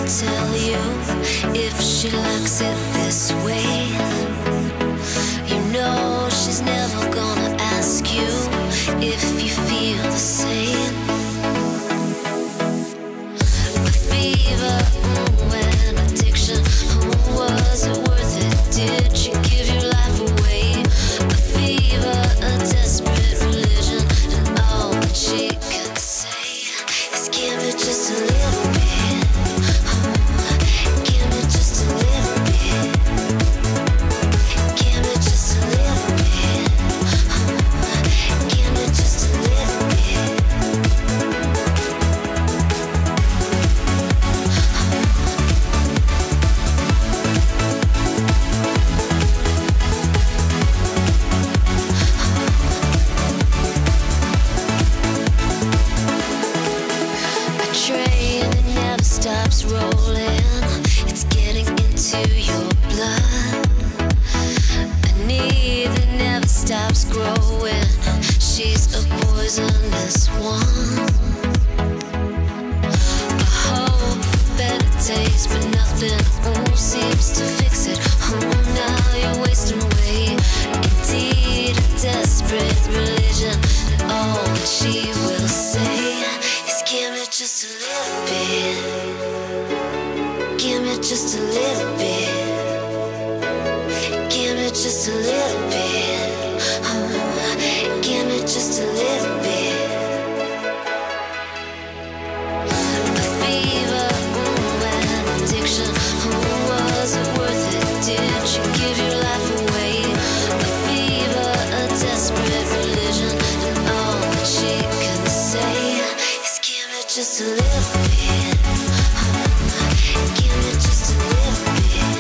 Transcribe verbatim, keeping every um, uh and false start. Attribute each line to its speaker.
Speaker 1: tell you if she likes it this way. You know she's never gonna ask you if you feel the same. The fever, mm, when addiction, mm, was it worth it? Did you give your life away? The fever, a desperate religion, and all that she can say is give me just a little bit. Stops rolling, it's getting into your blood. A need that never stops growing, she's a poisonous one. A hope for better days, but nothing oh, seems to fix it. Oh, now you're wasting away. Indeed, a desperate religion, and all that she will say is give me just a little bit. Give me just a little bit. Give me just a little bit. Oh, give me just a little bit. The fever, mm, and addiction, oh, was it worth it? Did you give your life away? The fever, a desperate religion, and all that she can say is give me just a little bit. Give me just a little bit.